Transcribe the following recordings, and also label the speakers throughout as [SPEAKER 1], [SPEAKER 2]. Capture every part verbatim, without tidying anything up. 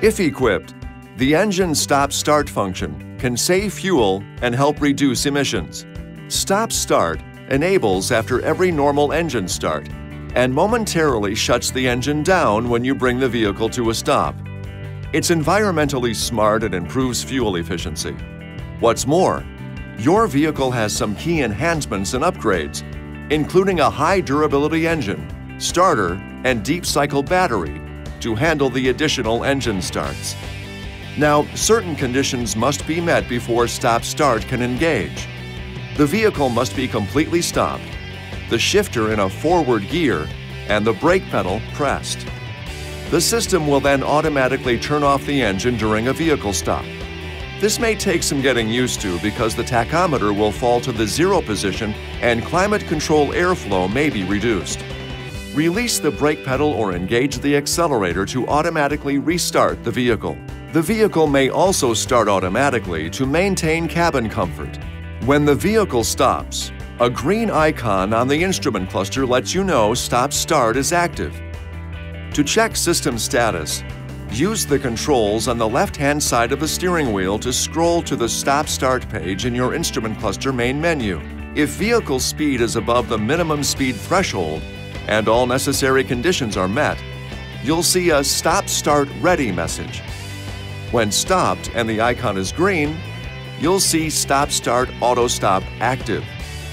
[SPEAKER 1] If equipped, the engine stop-start function can save fuel and help reduce emissions. Stop-start enables after every normal engine start and momentarily shuts the engine down when you bring the vehicle to a stop. It's environmentally smart and improves fuel efficiency. What's more, your vehicle has some key enhancements and upgrades, including a high-durability engine, starter, and deep-cycle battery to handle the additional engine starts. Now, certain conditions must be met before stop-start can engage. The vehicle must be completely stopped, the shifter in a forward gear, and the brake pedal pressed. The system will then automatically turn off the engine during a vehicle stop. This may take some getting used to because the tachometer will fall to the zero position and climate control airflow may be reduced. Release the brake pedal or engage the accelerator to automatically restart the vehicle. The vehicle may also start automatically to maintain cabin comfort. When the vehicle stops, a green icon on the instrument cluster lets you know stop-start is active. To check system status, use the controls on the left-hand side of the steering wheel to scroll to the stop-start page in your instrument cluster main menu. If vehicle speed is above the minimum speed threshold and all necessary conditions are met, you'll see a Stop-Start Ready message. When stopped and the icon is green, you'll see Stop-Start Auto-Stop active.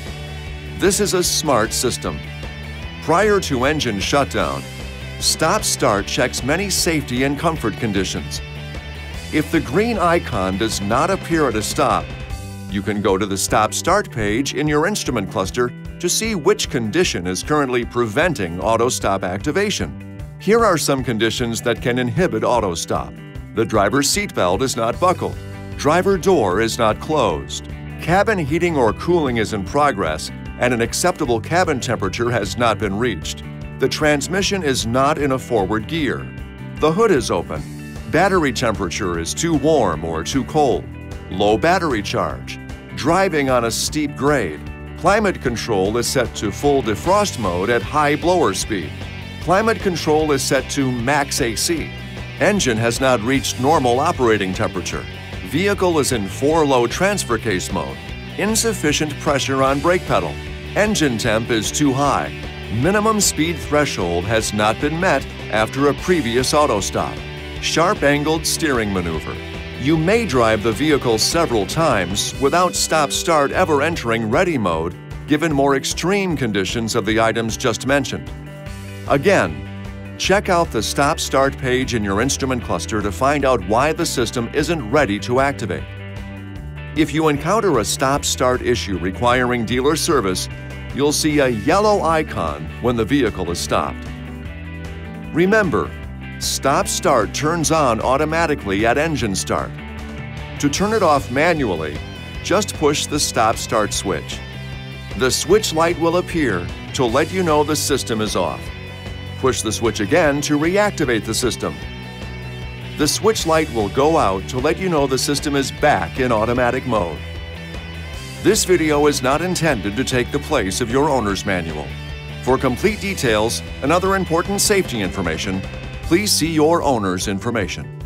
[SPEAKER 1] This is a smart system. Prior to engine shutdown, Stop-Start checks many safety and comfort conditions. If the green icon does not appear at a stop, you can go to the Stop-Start page in your instrument cluster to see which condition is currently preventing auto-stop activation. Here are some conditions that can inhibit auto-stop. The driver's seatbelt is not buckled. Driver door is not closed. Cabin heating or cooling is in progress, and an acceptable cabin temperature has not been reached. The transmission is not in a forward gear. The hood is open. Battery temperature is too warm or too cold. Low battery charge. Driving on a steep grade. Climate control is set to full defrost mode at high blower speed. Climate control is set to max A C. Engine has not reached normal operating temperature. Vehicle is in four-low transfer case mode. Insufficient pressure on brake pedal. Engine temp is too high. Minimum speed threshold has not been met after a previous auto stop. Sharp-angled steering maneuver. You may drive the vehicle several times without stop-start ever entering ready mode, given more extreme conditions of the items just mentioned. Again, check out the stop-start page in your instrument cluster to find out why the system isn't ready to activate. If you encounter a stop-start issue requiring dealer service, you'll see a yellow icon when the vehicle is stopped. Remember, stop-start turns on automatically at engine start. To turn it off manually, just push the stop-start switch. The switch light will appear to let you know the system is off. Push the switch again to reactivate the system. The switch light will go out to let you know the system is back in automatic mode. This video is not intended to take the place of your owner's manual. For complete details and other important safety information, please see your owner's information.